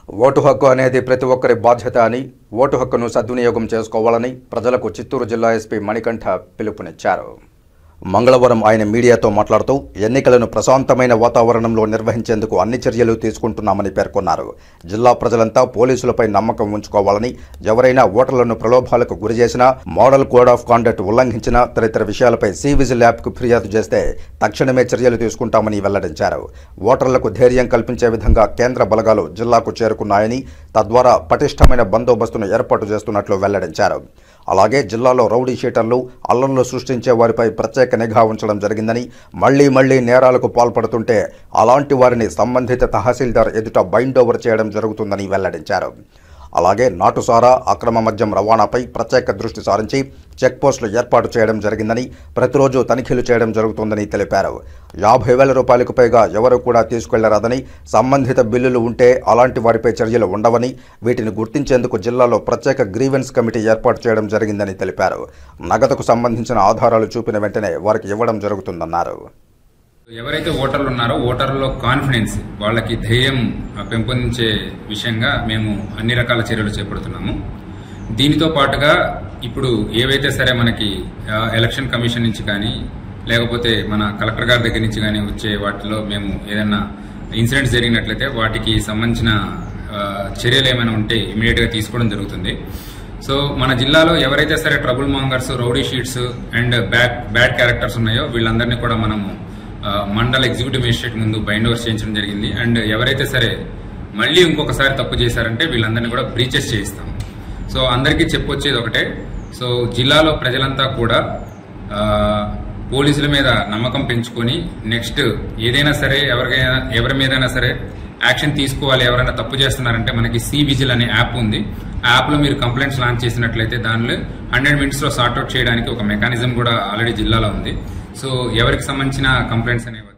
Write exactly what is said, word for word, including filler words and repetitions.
Vote హక్కు అనేది ప్రతి ఒక్కరి బాధ్యత అని, ఓటు హక్కును సద్వినియోగం చేసుకోవాలని ప్రజలకు చిత్తూరు జిల్లా ఎస్పీ మణికంఠ పిలుపునిచ్చారు. మంగళవారం ఆయన మీడియాతో మాట్లాడుతూ ఎన్నికలను ప్రశాంతమైన వాతావరణంలో నిర్వహించేందుకు అన్ని చర్యలు తీసుకుంటున్నామని పేర్కొన్నారు. జిల్లా ప్రజలంతా పోలీసులపై నమ్మకం ఉంచుకోవాలని, ఎవరైనా ఓటర్లను ప్రలోభాలకు గురి చేసినా, మోడల్ కోడ్ ఆఫ్ కాండక్ట్ ఉల్లంఘించినా తదితర విషయాలపై సి విజిల్ యాప్కు ఫిర్యాదు చేస్తే తక్షణమే చర్యలు తీసుకుంటామని వెల్లడించారు. ఓటర్లకు ధైర్యం కల్పించే విధంగా కేంద్ర బలగాలు జిల్లాకు చేరుకున్నాయని, తద్వారా పటిష్టమైన బందోబస్తును ఏర్పాటు చేస్తున్నట్లు వెల్లడించారు. అలాగే జిల్లాలో రౌడీ షీటర్లు, అల్లర్లు సృష్టించే వారిపై ప్రత్యేక నిఘా ఉంచడం జరిగిందని, మళ్లీ మళ్లీ నేరాలకు పాల్పడుతుంటే అలాంటి వారిని సంబంధిత తహసీల్దార్ ఎదుట బైండ్ ఓవర్ చేయడం జరుగుతుందని వెల్లడించారు. అలాగే నాటుసారా, అక్రమ మద్యం రవాణాపై ప్రత్యేక దృష్టి సారించి చెక్ పోస్టులు ఏర్పాటు చేయడం జరిగిందని, ప్రతిరోజు తనిఖీలు చేయడం జరుగుతుందని తెలిపారు. యాభై వేల రూపాయలకు పైగా ఎవరు కూడా తీసుకెళ్లరాదని, సంబంధిత బిల్లులు ఉంటే అలాంటి వారిపై చర్యలు ఉండవని, వీటిని గుర్తించేందుకు జిల్లాలో ప్రత్యేక గ్రీవెన్స్ కమిటీ ఏర్పాటు చేయడం జరిగిందని తెలిపారు. నగదుకు సంబంధించిన ఆధారాలు చూపిన వెంటనే వారికి ఇవ్వడం జరుగుతుందన్నారు. ఎవరైతే ఓటర్లు ఉన్నారో ఓటర్లలో కాన్ఫిడెన్స్, వాళ్ళకి ధైర్యం పెంపొందించే విషయంగా మేము అన్ని రకాల చర్యలు చేపడుతున్నాము. దీనితో పాటుగా ఇప్పుడు ఏవైతే సరే మనకి ఎలక్షన్ కమిషన్ నుంచి కానీ, లేకపోతే మన కలెక్టర్ గారి దగ్గర నుంచి కానీ వచ్చే వాటిలో మేము ఏదైనా ఇన్సిడెంట్స్ జరిగినట్లయితే వాటికి సంబంధించిన చర్యలు ఏమైనా ఉంటే ఇమీడియట్ గా తీసుకోవడం జరుగుతుంది. సో మన జిల్లాలో ఎవరైతే సరే trouble mongers, rowdy sheets and bad bad characters ఉన్నాయో వీళ్ళందరినీ కూడా మనము మండల ఎగ్జిక్యూటివ్ మేజిస్ట్రేట్ ముందు బైండ్ ఓవర్ చేయించడం జరిగింది. అండ్ ఎవరైతే సరే మళ్ళీ ఇంకొకసారి తప్పు చేశారంటే వీళ్ళందరినీ కూడా బ్రీచెస్ చేయిస్తాం. సో అందరికీ చెప్పొచ్చేది ఒకటే, సో జిల్లాలో ప్రజలంతా కూడా పోలీసుల మీద నమ్మకం పెంచుకొని నెక్స్ట్ ఏదైనా సరే ఎవరికైనా ఎవరి మీదైనా సరే యాక్షన్ తీసుకోవాలి. ఎవరైనా తప్పు చేస్తున్నారంటే మనకి సి విజిల్ అనే యాప్ ఉంది. ఆ యాప్ లో మీరు కంప్లైంట్స్ లాంచ్ చేసినట్లయితే దానిలో హండ్రెడ్ మినిట్స్ లో సార్ట్అవుట్ చేయడానికి ఒక మెకానిజం కూడా ఆల్రెడీ జిల్లాలో ఉంది. సో ఎవరికి సంబంధించిన కంప్లైంట్స్ అనేవి